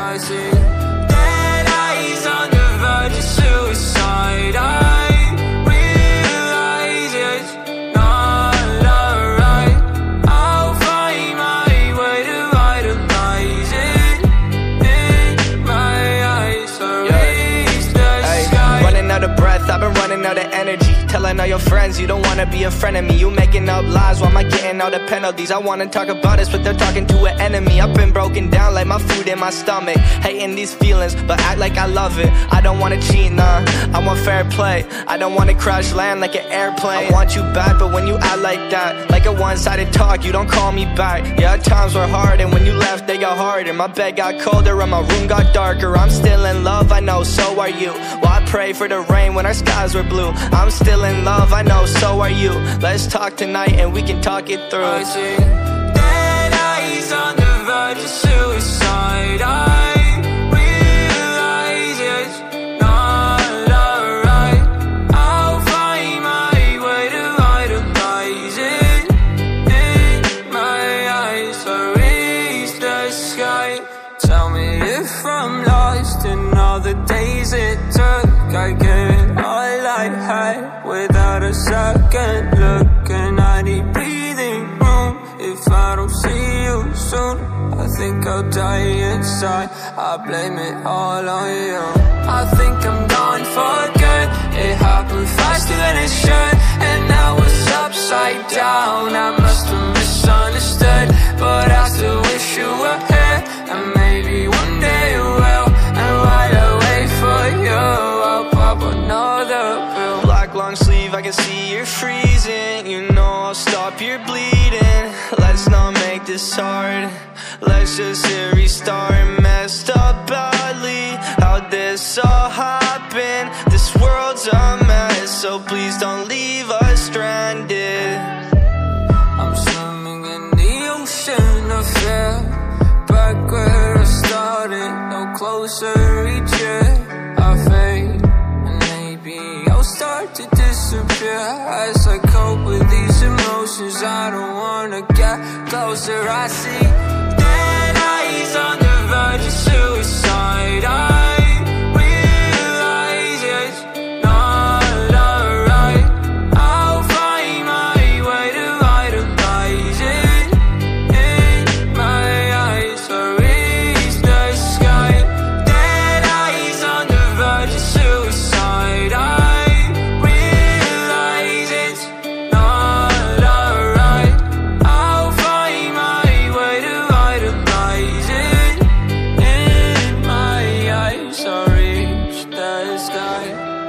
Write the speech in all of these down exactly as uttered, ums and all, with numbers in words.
I see dead eyes on the verge of suicide. I realize it's not alright. I'll find my way to vitalize it in my eyes. So reach the sky. Running out of breath, I've been running out of energy. Telling all your friends you don't wanna be a friend of me. You making up lies, why am I getting all the penalties? I wanna talk about this, but they're talking to an enemy. I've been broken down like my food in my stomach. Hating these feelings, but act like I love it. I don't wanna cheat, nah, I want fair play. I don't wanna crash land like an airplane. I want you back, but when you act like that, like a one-sided talk, you don't call me back. Yeah, times were hard, and when you left, they got harder. My bed got colder, and my room got darker. I'm still in love, I know, so are you. Well, I pray for the rain when our skies were blue. I'm still in love, I know, so are you. Let's talk tonight and we can talk it through. I see dead eyes on the verge of suicide. I realize it's not alright. I'll find my way to vitalize it in my eyes. So reach the sky. Tell me if I'm lost in all the days it took. I get all I had without a second look, and I need breathing room. If I don't see you soon, I think I'll die inside. I blame it all on you. I think I'm gone for good. It happened faster than it should, and now it's upside down. I must have misunderstood, but I still wish you were here, and maybe one day you will. And while I wait for you, I'll pop another pill. Black long sleeve, I can see you're freezing. You know I'll stop your bleeding. Let's not make this hard. Let's just hit restart. Messed up badly, how'd this all happen? This world's a mess, so please don't leave us stranded. I'm swimming in the ocean of fear, back where I started, no closer reach it. I fade, and maybe I'll start to disappear as I cope with these emotions. I don't wanna get closer. I see dead eyes on the verge of suicide. I realize it's not alright. I'll find my way to vitalize it in my eyes. So reach the sky. Dead eyes on the verge of suicide. I realize it's not alright. I'll find my way to vitalize it in my eyes. So reach the sky.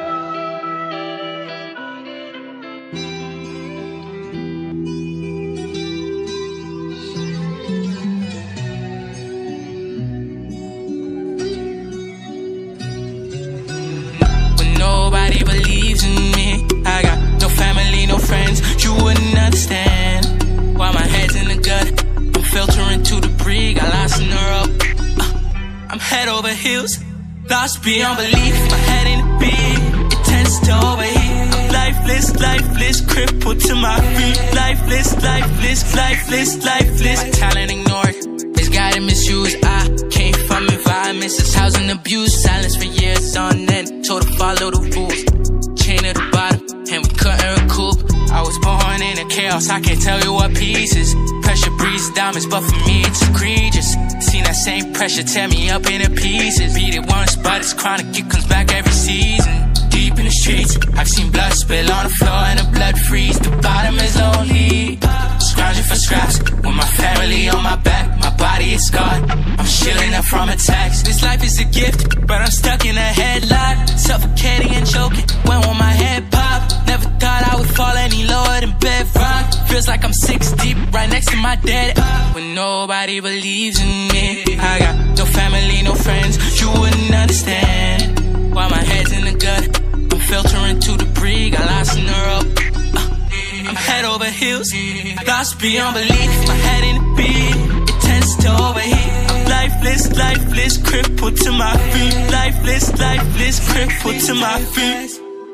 When nobody believes in me, I got no family, no friends. You wouldn't understand why my head's in the gut. I'm filtering to debris, got lost in the rope. uh, I'm head over heels, lost beyond belief. My head in the beat, it tends to overheat. I'm lifeless, lifeless, crippled to my feet. Lifeless, lifeless, lifeless, lifeless. My talent ignored, it's guiding misuse. I came from environments that's housing abuse. Silence for years on end, told to follow the rules. Chain at the bottom, and we couldn't recoup. I was born in a chaos, I can't tell you what pieces. Pressure breeds diamonds, but for me it's egregious. Seen that same pressure tear me up into pieces. Beat it once, but it's chronic, it comes back every season. Deep in the streets, I've seen blood spill on the floor and the blood freeze. The bottom is lonely, scrounging for scraps with my family on my back. My body is scarred, I'm shielding up from attacks. This life is a gift, but I'm stuck in a headlock, suffocating and choking when will my head pop. Never thought I would fall any lower than bedrock. Feels like I'm six deep, right next to my dead. When nobody believes in me, I got no family, no friends. You wouldn't understand why my head's in the gut. I'm filtering to debris, got lost in the rope. uh, I'm head over heels, lost beyond belief. My head in the beat, it tends to overheat. I'm lifeless, lifeless, crippled to my feet. Lifeless, lifeless, crippled to my feet. Who gon'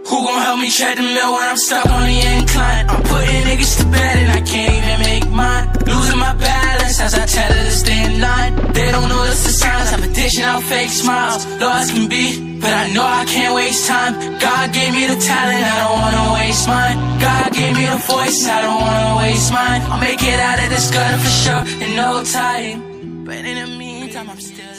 help me tread the mill when I'm stuck on the incline. I'm putting niggas to bed and I can't even make mine. Losing my balance as I tell her to stay in line. They don't notice the signs, I'm dishing out fake smiles. Lost can be, but I know I can't waste time. God gave me the talent, I don't wanna waste mine. God gave me the voice, I don't wanna waste mine. I'll make it out of this gutter for sure in no time. But in the meantime, I'm still